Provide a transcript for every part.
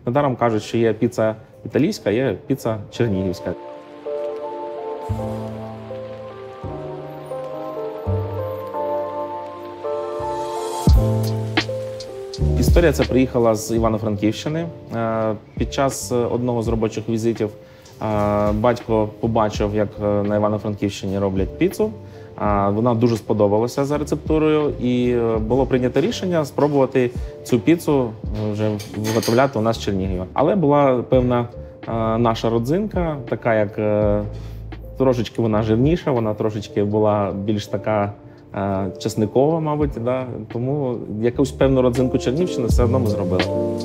Недаром кажуть, що є піца італійська, є піца чернігівська. Історія ця приїхала з Івано-Франківщини. Під час одного з робочих візитів батько побачив, як на Івано-Франківщині роблять піцу. Вона дуже сподобалася за рецептурою, і було прийнято рішення спробувати цю піцу вже виготовляти у нас в Чернігові. Але була певна наша родзинка, така як трошечки вона жирніша, вона трошечки була більш така чесникова, мабуть, да? Тому якусь певну родзинку Чернігівщини все одно ми зробили.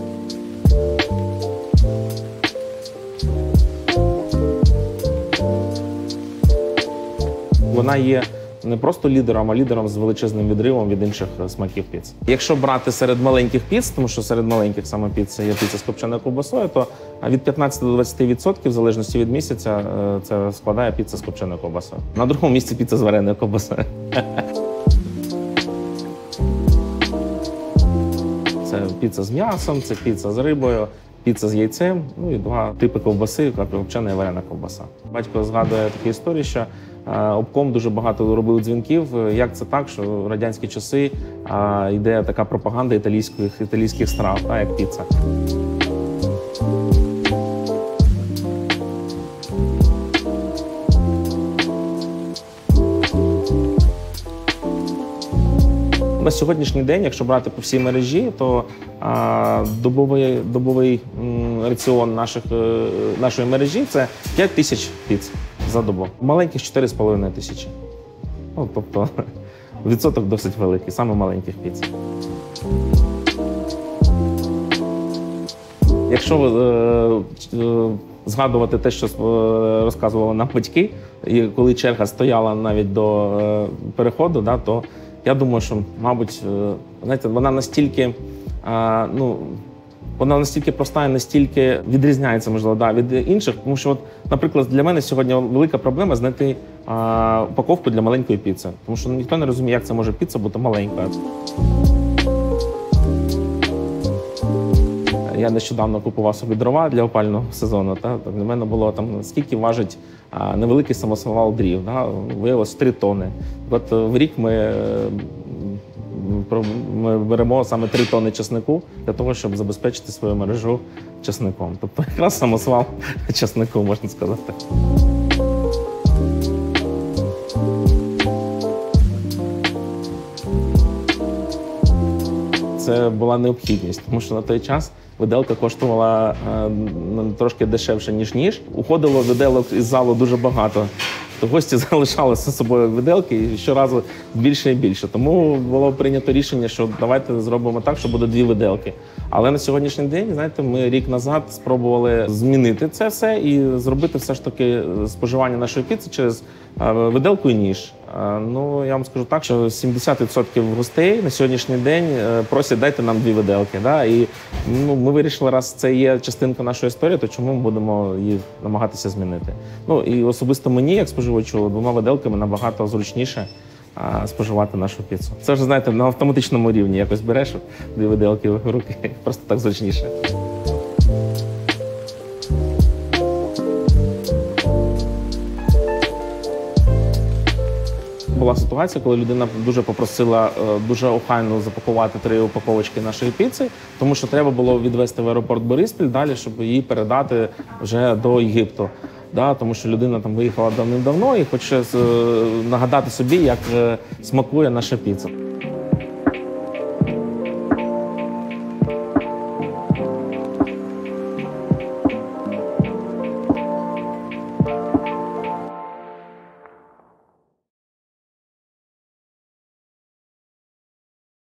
Вона є не просто лідером, а лідером з величезним відривом від інших смаків піц. Якщо брати серед маленьких піц, тому що серед маленьких саме піц є піца з копченою ковбасою, то від 15 до 20%, в залежності від місяця, це складає піца з копченою ковбасою. На другому місці піца з вареною ковбасою. Це піца з м'ясом, це піца з рибою, піца з яйцем, ну і два типи ковбаси, копчена і варена ковбаса. Батько згадує такі історії, що обком дуже багато робив дзвінків. Як це так, що в радянські часи йде така пропаганда італійських страв, як піца. На сьогоднішній день, якщо брати по всій мережі, то добовий раціон нашої мережі – це 5 тисяч піц за добу. Маленьких – 4,5 тисячі. Ну, тобто відсоток досить великий, саме маленьких піц. Якщо згадувати те, що розказували нам батьки, і коли черга стояла навіть до переходу, да, то я думаю, що, мабуть, знаєте, вона настільки проста і настільки відрізняється, можливо, да, від інших. Тому що, наприклад, для мене сьогодні велика проблема знайти упаковку для маленької піци. Тому що ніхто не розуміє, як це може піца бути маленькою. Я нещодавно купував собі дрова для опалювального сезону. Для мене було там, скільки важить невеликий самосвал дрів. Виявилось 3 тони. От в рік ми беремо саме 3 тони чеснику для того, щоб забезпечити свою мережу чесником. Тобто якраз самосвал чеснику, можна сказати. Це була необхідність, тому що на той час виделка коштувала трошки дешевше, ніж ніж. Уходило виделок із залу дуже багато. То гості залишали з собою виделки і щоразу більше і більше. Тому було прийнято рішення, що давайте зробимо так, що буде 2 виделки. Але на сьогоднішній день, знаєте, ми рік назад спробували змінити це все і зробити все ж таки споживання нашої піци через виделку і ніж. Ну, я вам скажу так, що 70% гостей на сьогоднішній день просять, дайте нам 2 виделки. Да? І ми вирішили, раз це є частинка нашої історії, то чому ми будемо її намагатися змінити. Ну, і особисто мені, як споживачу, 2 виделками набагато зручніше споживати нашу піцу. Це вже, знаєте, на автоматичному рівні якось береш 2 виделки в руки, просто так зручніше. Була ситуація, коли людина дуже попросила дуже охайно запакувати 3 упаковочки нашої піци, тому що треба було відвезти в аеропорт Бориспіль далі, щоб її передати вже до Єгипту. Да, тому що людина там виїхала давним-давно і хоче нагадати собі, як смакує наша піца.